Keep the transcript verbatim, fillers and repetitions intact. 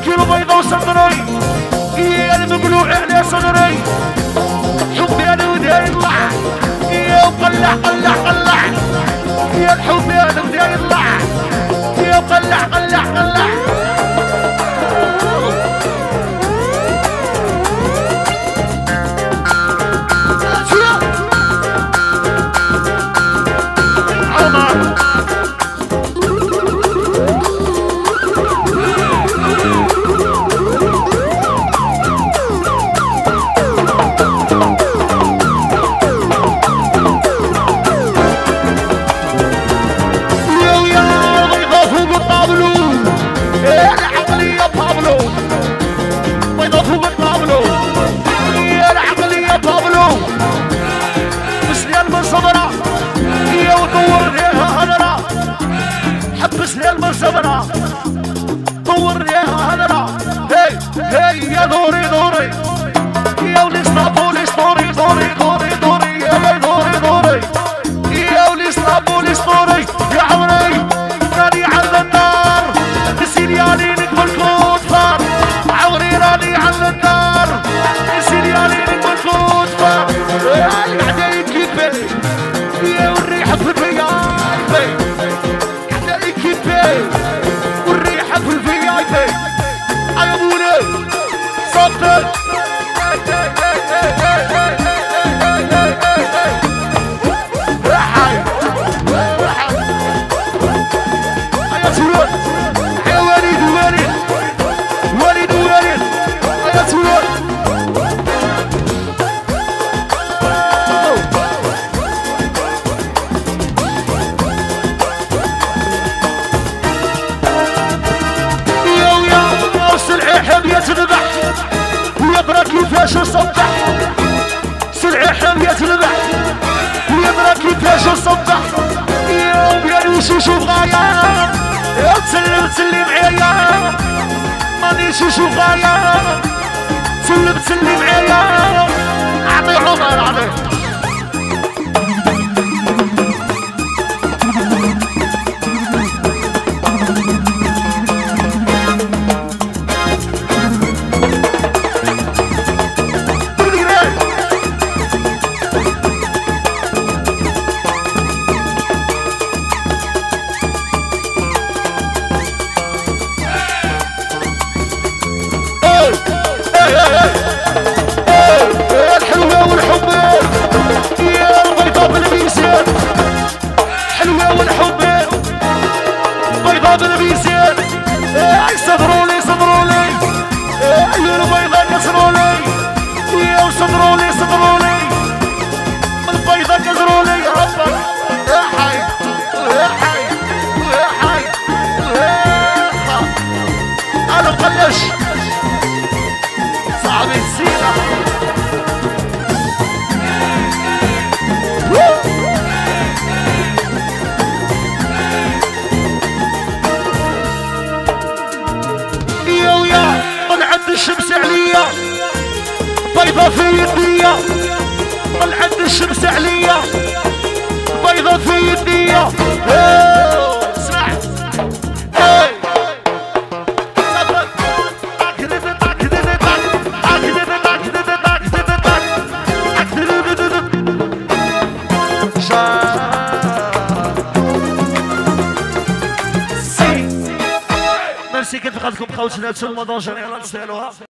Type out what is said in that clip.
كيلو بيضة وصدري يا المقلوع على صدري حبي انا ودا يطلع يا وقلع قلع قلع يا الحب انا ودا يطلع يا وقلع قلع قلع حبس لي المصبرة طور ليها هدرة هي هي يا دوري دوري يا ولي اسطابوليس دوري دوري دوري دوري يا دوري دوري يا ولي اسطابوليس دوري يا عمري راني على النار نسيني راني نقبل كوتفار عمري راني على النار نسيني راني نقبل كوتفار قاعدة يكفي يا والريحة في البياض والريحة في الفي اي بي عيبوني صوتك يا سولون يا وليد وليد وليد وليد يا سولون تذبح ويدرى كيفاش يصبح سلعة حامية تذبح ويدرى كيفاش يصبح يا بيانوش وشوف غاية يا تسلم تسلم معايا مانيش نشوف غاية تسلم تسلم معايا عطي عمر عطي الحلوة والحب يا البيضة بالميزان حلوة والحب بيضة بالميزان صدرولي صدرولي يا البيضة كسرولي يا صدرولي صدرولي البيضة كسرولي هبط يا حي يا حي يا حي انا مقلش صعب السيرة يا ويا طلعت الشمس عليا بيضة في يديا طلعت الشمس عليا بيضة في يديا اسمع Merci, qu'est-ce que vous avez fait?